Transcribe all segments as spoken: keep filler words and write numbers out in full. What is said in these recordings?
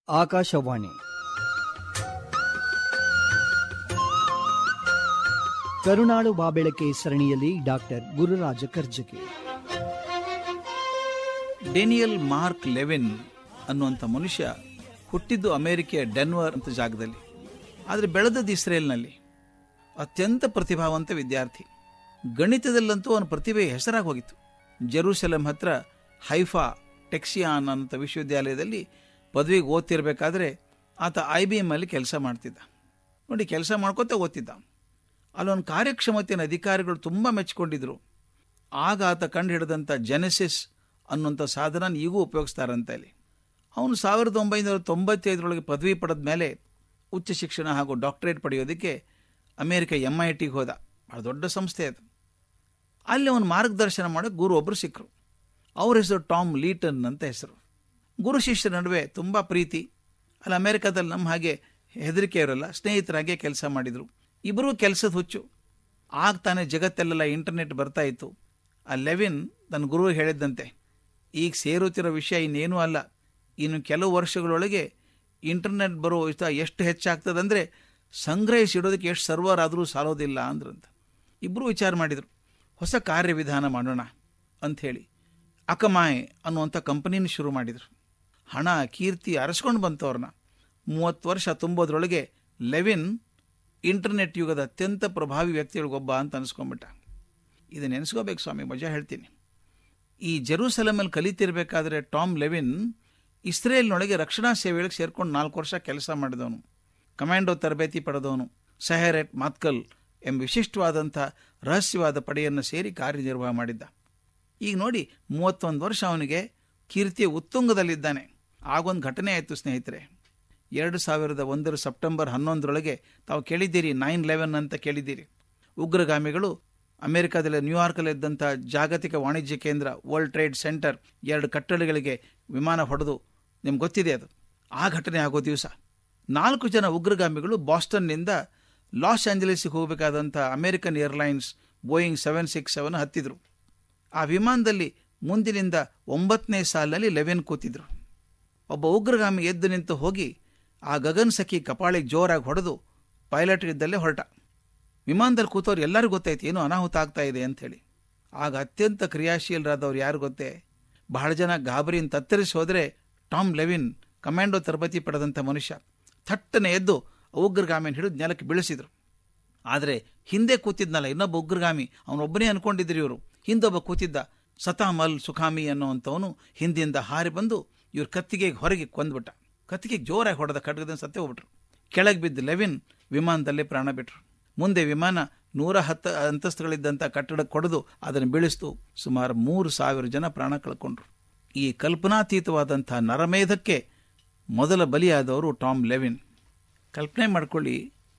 ಆಕಾಶವಾಣಿ ಕರುನಾಳು ಬಾಬೆಳಕೆ ಸರಣಿಯಲ್ಲಿ doctor Gururaj Karjagi. Daniel Mark Lewin ಅನ್ನುವಂಥ ಮನುಷ್ಯ ಹುಟ್ಟಿದ್ದು ಅಮೆರಿಕೆಯ ಡೆನ್ವರ್ ಅಂತ ಜಾಗದಲ್ಲಿ, ಆದರೆ ಬೆಳೆದದ್ದು ಇಸ್ರೇಲ್ನಲ್ಲಿ. ಅತ್ಯಂತ ಪ್ರತಿಭಾವಂತ ವಿದ್ಯಾರ್ಥಿ. ಗಣಿತದಲ್ಲಂತೂ ಅವನ ಪ್ರತಿಭೆ ಹೆಸರಾಗಿ ಹೋಗಿತ್ತು. ಜೆರೂಸಲೆಂ ಹತ್ರ ಹೈಫಾ ಟೆಕ್ಸಿಯಾನ್ ಅನ್ನೋ ವಿಶ್ವವಿದ್ಯಾಲಯದಲ್ಲಿ ಪದವಿಗೆ ಓದ್ತಿರ್ಬೇಕಾದ್ರೆ ಆತ ಐ ಬಿ ಎಮ್ ಅಲ್ಲಿ ಕೆಲಸ ಮಾಡ್ತಿದ್ದ. ನೋಡಿ, ಕೆಲಸ ಮಾಡ್ಕೊತ ಓದ್ತಿದ್ದ. ಅಲ್ಲೊಂದು ಕಾರ್ಯಕ್ಷಮತೆಯನ್ನು ಅಧಿಕಾರಿಗಳು ತುಂಬ ಮೆಚ್ಚಿಕೊಂಡಿದ್ರು. ಆಗ ಆತ ಕಂಡು ಹಿಡಿದಂಥ ಜೆನೆಸಿಸ್ ಅನ್ನುವಂಥ ಸಾಧನ ಈಗೂ ಉಪಯೋಗಿಸ್ತಾರಂತ ಇಲ್ಲಿ. ಅವನು ಸಾವಿರದ ಒಂಬೈನೂರ ತೊಂಬತ್ತೈದರೊಳಗೆ ಪದವಿ ಪಡೆದ ಮೇಲೆ ಉಚ್ಚ ಶಿಕ್ಷಣ ಹಾಗೂ ಡಾಕ್ಟರೇಟ್ ಪಡೆಯೋದಕ್ಕೆ ಅಮೇರಿಕ ಎಮ್ ಐ ಟಿಗೆ ಹೋದ. ಭಾಳ ದೊಡ್ಡ ಸಂಸ್ಥೆ ಅದು. ಅಲ್ಲಿ ಅವನು ಮಾರ್ಗದರ್ಶನ ಮಾಡೋ ಗುರು ಒಬ್ಬರು ಸಿಕ್ಕರು. ಅವ್ರ ಹೆಸರು ಟಾಮ್ ಲೀಟನ್ ಅಂತ ಹೆಸರು. ಗುರು ಶಿಷ್ಯರ ನಡುವೆ ತುಂಬ ಪ್ರೀತಿ. ಅಲ್ಲಿ ಅಮೆರಿಕದಲ್ಲಿ ನಮ್ಮ ಹಾಗೆ ಹೆದರಿಕೆ ಇರೋಲ್ಲ, ಸ್ನೇಹಿತರಾಗೆ ಕೆಲಸ ಮಾಡಿದರು. ಇಬ್ಬರೂ ಕೆಲಸದ ಹುಚ್ಚು. ಆಗ ತಾನೇ ಜಗತ್ತೆಲ್ಲ ಇಂಟರ್ನೆಟ್ ಬರ್ತಾ ಇತ್ತು. ಆ ಲೆವಿನ್ ತನ್ನ ಗುರು ಹೇಳಿದ್ದಂತೆ, ಈಗ ಸೇರುತ್ತಿರೋ ವಿಷಯ ಇನ್ನೇನೂ ಅಲ್ಲ, ಇನ್ನು ಕೆಲವು ವರ್ಷಗಳೊಳಗೆ ಇಂಟರ್ನೆಟ್ ಬರೋ ಇಷ್ಟ ಎಷ್ಟು ಹೆಚ್ಚಾಗ್ತದಂದರೆ ಸಂಗ್ರಹಿಸಿಡೋದಕ್ಕೆ ಎಷ್ಟು ಸರ್ವರ್ ಆದರೂ ಸಾಲೋದಿಲ್ಲ ಅಂದ್ರಂತ. ಇಬ್ಬರೂ ವಿಚಾರ ಮಾಡಿದರು, ಹೊಸ ಕಾರ್ಯವಿಧಾನ ಮಾಡೋಣ ಅಂಥೇಳಿ ಅಕಮಾಯ್ ಅನ್ನುವಂಥ ಕಂಪನಿನ ಶುರು ಮಾಡಿದರು. ಹಣ ಕೀರ್ತಿ ಅರಸ್ಕೊಂಡು ಬಂತು ಅವ್ರನ್ನ. ಮೂವತ್ತು ವರ್ಷ ತುಂಬೋದ್ರೊಳಗೆ ಲೆವಿನ್ ಇಂಟರ್ನೆಟ್ ಯುಗದ ಅತ್ಯಂತ ಪ್ರಭಾವಿ ವ್ಯಕ್ತಿಗಳಿಗೊಬ್ಬ ಅಂತ ಅನಿಸ್ಕೊಂಡ್ಬಿಟ್ಟ. ಇದನ್ನು ನೆನೆಸ್ಕೋಬೇಕು ಸ್ವಾಮಿ, ಮಜಾ ಹೇಳ್ತೀನಿ. ಈ ಜೆರೂಸಲೆಮಲ್ಲಿ ಕಲಿತಿರ್ಬೇಕಾದ್ರೆ ಟಾಮ್ ಲೆವಿನ್ ಇಸ್ರೇಲ್ನೊಳಗೆ ರಕ್ಷಣಾ ಸೇವೆಗಳಿಗೆ ಸೇರ್ಕೊಂಡು ನಾಲ್ಕು ವರ್ಷ ಕೆಲಸ ಮಾಡಿದವನು. ಕಮಾಂಡೋ ತರಬೇತಿ ಪಡೆದವನು. ಸಹರೆಟ್ ಮಾತ್ಕಲ್ ಎಂಬ ವಿಶಿಷ್ಟವಾದಂಥ ರಹಸ್ಯವಾದ ಪಡೆಯನ್ನು ಸೇರಿ ಕಾರ್ಯನಿರ್ವಾಹ ಮಾಡಿದ್ದ. ಈಗ ನೋಡಿ, ಮೂವತ್ತೊಂದು ವರ್ಷ ಅವನಿಗೆ ಕೀರ್ತಿಯ ಉತ್ತುಂಗದಲ್ಲಿದ್ದಾನೆ. ಆಗೊಂದು ಘಟನೆ ಆಯಿತು ಸ್ನೇಹಿತರೆ. ಎರಡು ಸಾವಿರದ ಒಂದರ ಸೆಪ್ಟೆಂಬರ್ ಹನ್ನೊಂದರೊಳಗೆ ತಾವು ಕೇಳಿದ್ದೀರಿ, ನೈನ್ ಲೆವೆನ್ ಅಂತ ಕೇಳಿದ್ದೀರಿ. ಉಗ್ರಗಾಮಿಗಳು ಅಮೆರಿಕಾದಲ್ಲಿ ನ್ಯೂಯಾರ್ಕಲ್ಲಿದ್ದಂಥ ಜಾಗತಿಕ ವಾಣಿಜ್ಯ ಕೇಂದ್ರ ವರ್ಲ್ಡ್ ಟ್ರೇಡ್ ಸೆಂಟರ್ ಎರಡು ಕಟ್ಟಡಗಳಿಗೆ ವಿಮಾನ ಹೊಡೆದು, ನಿಮ್ಗೆ ಗೊತ್ತಿದೆ ಅದು. ಆ ಘಟನೆ ಆಗೋ ದಿವಸ ನಾಲ್ಕು ಜನ ಉಗ್ರಗಾಮಿಗಳು ಬಾಸ್ಟನ್ನಿಂದ ಲಾಸ್ ಆಂಜಲೀಸಿಗೆ ಹೋಗಬೇಕಾದಂಥ American airlines Boeing seven six seven ಹತ್ತಿದ್ರು. ಆ ವಿಮಾನದಲ್ಲಿ ಮುಂದಿನಿಂದ ಒಂಬತ್ತನೇ ಸಾಲಿನಲ್ಲಿ ಲೆವೆನ್ ಕೂತಿದ್ರು. ಒಬ್ಬ ಉಗ್ರಗಾಮಿ ಎದ್ದು ನಿಂತು ಹೋಗಿ ಆ ಗಗನ್ ಸಖಿ ಕಪಾಳಿಗೆ ಜೋರಾಗಿ ಹೊಡೆದು ಪೈಲಟ್ ಇದ್ದಲ್ಲೇ ಹೊರಟ. ವಿಮಾನದಲ್ಲಿ ಕೂತವ್ರು ಎಲ್ಲರಿಗೂ ಗೊತ್ತಾಯ್ತು ಏನೋ ಅನಾಹುತ ಆಗ್ತಾ ಇದೆ ಅಂಥೇಳಿ. ಆಗ ಅತ್ಯಂತ ಕ್ರಿಯಾಶೀಲರಾದವ್ರು ಯಾರು ಗೊತ್ತೇ? ಬಹಳ ಜನ ಗಾಬರಿಯಿಂದ ತತ್ತರಿಸಿ ಹೋದರೆ ಟಾಮ್ ಲೆವಿನ್, ಕಮಾಂಡೋ ತರಬೇತಿ ಪಡೆದಂಥ ಮನುಷ್ಯ, ಥಟ್ಟನೆ ಎದ್ದು ಉಗ್ರಗಾಮಿನ ಹಿಡಿದು ನೆಲಕ್ಕೆ ಬೀಳಿಸಿದ್ರು. ಆದರೆ ಹಿಂದೆ ಕೂತಿದ್ನಲ್ಲ ಇನ್ನೊಬ್ಬ ಉಗ್ರಗಾಮಿ, ಅವನೊಬ್ಬನೇ ಅನ್ಕೊಂಡಿದ್ರು ಇವರು. ಹಿಂದೊಬ್ಬ ಕೂತಿದ್ದ ಸತಾಮ್ ಅಲ್ ಸುಖಾಮಿ ಅನ್ನೋವಂಥವನು ಹಿಂದಿಂದ ಹಾರಿ ಬಂದು ಇವ್ರ ಕತ್ತಿಗೆ ಹೊರಗೆ ಕೊಂದ್ಬಿಟ್ಟ. ಕತ್ತಿಗೆ ಜೋರಾಗಿ ಹೊಡೆದ ಖಡ್ಗದಿಂದ ಸತ್ತೇ ಹೋಗ್ಬಿಟ್ರು. ಕೆಳಗೆ ಬಿದ್ದು ಲೆವಿನ್ ವಿಮಾನದಲ್ಲೇ ಪ್ರಾಣ ಬಿಟ್ರು. ಮುಂದೆ ವಿಮಾನ ನೂರ ಹತ್ತು ಅಂತಸ್ತುಗಳಿದ್ದಂಥ ಕಟ್ಟಡಕ್ಕೆ ಹೊಡೆದು ಅದನ್ನು ಬೀಳಿಸ್ತು. ಸುಮಾರು ಮೂರು ಸಾವಿರ ಜನ ಪ್ರಾಣ ಕಳ್ಕೊಂಡ್ರು. ಈ ಕಲ್ಪನಾತೀತವಾದಂಥ ನರಮೇಧಕ್ಕೆ ಮೊದಲ ಬಲಿಯಾದವರು ಟಾಮ್ ಲೆವಿನ್. ಕಲ್ಪನೆ ಮಾಡ್ಕೊಳ್ಳಿ,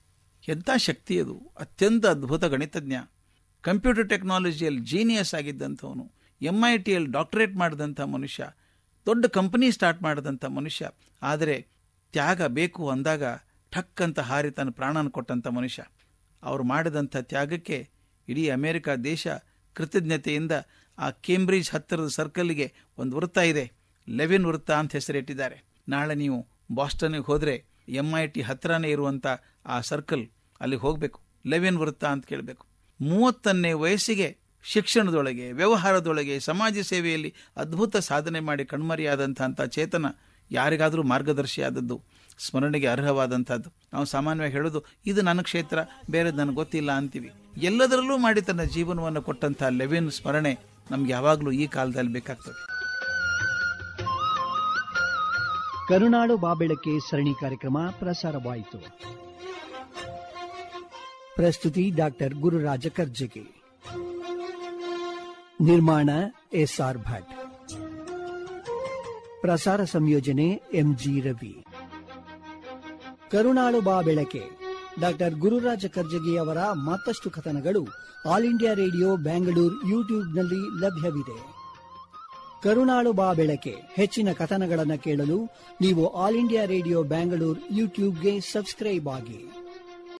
ಎಂಥ ಶಕ್ತಿ ಅದು! ಅತ್ಯಂತ ಅದ್ಭುತ ಗಣಿತಜ್ಞ, ಕಂಪ್ಯೂಟರ್ ಟೆಕ್ನಾಲಜಿಯಲ್ಲಿ ಜೀನಿಯಸ್ ಆಗಿದ್ದಂಥವನು, ಎಮ್ ಐ ಟಿಯಲ್ಲಿ ಡಾಕ್ಟರೇಟ್ ಮಾಡಿದಂಥ ಮನುಷ್ಯ, ದೊಡ್ಡ ಕಂಪನಿ ಸ್ಟಾರ್ಟ್ ಮಾಡಿದಂಥ ಮನುಷ್ಯ. ಆದರೆ ತ್ಯಾಗ ಬೇಕು ಅಂದಾಗ ಠಕ್ ಅಂತ ಹಾರಿ ತನ್ನ ಪ್ರಾಣನ ಕೊಟ್ಟಂಥ ಮನುಷ್ಯ. ಅವರು ಮಾಡಿದಂಥ ತ್ಯಾಗಕ್ಕೆ ಇಡೀ ಅಮೆರಿಕ ದೇಶ ಕೃತಜ್ಞತೆಯಿಂದ ಆ ಕೇಂಬ್ರಿಡ್ಜ್ ಹತ್ತಿರದ ಸರ್ಕಲ್ಗೆ ಒಂದು ವೃತ್ತ ಇದೆ, ಲೆವಿನ್ ವೃತ್ತ ಅಂತ ಹೆಸರಿಟ್ಟಿದ್ದಾರೆ. ನಾಳೆ ನೀವು ಬಾಸ್ಟನ್ಗೆ ಹೋದರೆ ಎಮ್ ಐ ಟಿ ಹತ್ತಿರನೇ ಇರುವಂಥ ಆ ಸರ್ಕಲ್, ಅಲ್ಲಿಗೆ ಹೋಗಬೇಕು, ಲೆವಿನ್ ವೃತ್ತ ಅಂತ ಕೇಳಬೇಕು. ಮೂವತ್ತನೇ ವಯಸ್ಸಿಗೆ ಶಿಕ್ಷಣದೊಳಗೆ, ವ್ಯವಹಾರದೊಳಗೆ, ಸಮಾಜ ಸೇವೆಯಲ್ಲಿ ಅದ್ಭುತ ಸಾಧನೆ ಮಾಡಿ ಕಣ್ಮರಿಯಾದಂಥ ಚೇತನ ಯಾರಿಗಾದರೂ ಮಾರ್ಗದರ್ಶಿಯಾದದ್ದು, ಸ್ಮರಣೆಗೆ ಅರ್ಹವಾದಂಥದ್ದು. ನಾವು ಸಾಮಾನ್ಯವಾಗಿ ಹೇಳೋದು, ಇದು ನನ್ನ ಕ್ಷೇತ್ರ, ಬೇರೆದು ನನಗೆ ಗೊತ್ತಿಲ್ಲ ಅಂತೀವಿ. ಎಲ್ಲದರಲ್ಲೂ ಮಾಡಿ ತನ್ನ ಜೀವನವನ್ನು ಕೊಟ್ಟಂಥ ಲೆವಿನ್ ಸ್ಮರಣೆ ನಮ್ಗೆ ಯಾವಾಗಲೂ ಈ ಕಾಲದಲ್ಲಿ ಬೇಕಾಗ್ತದೆ. ಕರುನಾಡು ಬಾಬೆಳಕೆ ಸರಣಿ ಕಾರ್ಯಕ್ರಮ ಪ್ರಸಾರವಾಯಿತು. ಪ್ರಸ್ತುತಿ ಡಾಕ್ಟರ್ ಗುರುರಾಜ ಕರ್ಜಗಿ. ನಿರ್ಮಾಣ ಎಸ್ ಆರ್ ಭಟ್. ಪ್ರಸಾರ ಸಂಯೋಜನೆ ಎಂಜಿ ರವಿ. ಕರುನಾಳು ಬಾಬೆಳಕೆ ಡಾಕ್ಟರ್ ಗುರುರಾಜ ಕರ್ಜಗಿ ಅವರ ಮತ್ತಷ್ಟು ಕಥನಗಳು ಆಲ್ ಇಂಡಿಯಾ ರೇಡಿಯೋ ಬ್ಯಾಂಗಳೂರು ಯೂಟ್ಯೂಬ್ನಲ್ಲಿ ಲಭ್ಯವಿದೆ. ಕರುನಾಳು ಬಾಬೆಳಕೆ ಹೆಚ್ಚಿನ ಕಥನಗಳನ್ನು ಕೇಳಲು ನೀವು ಆಲ್ ಇಂಡಿಯಾ ರೇಡಿಯೋ ಬ್ಯಾಂಗಳೂರು ಯೂಟ್ಯೂಬ್ಗೆ ಸಬ್ಸ್ಕ್ರೈಬ್ ಆಗಿ.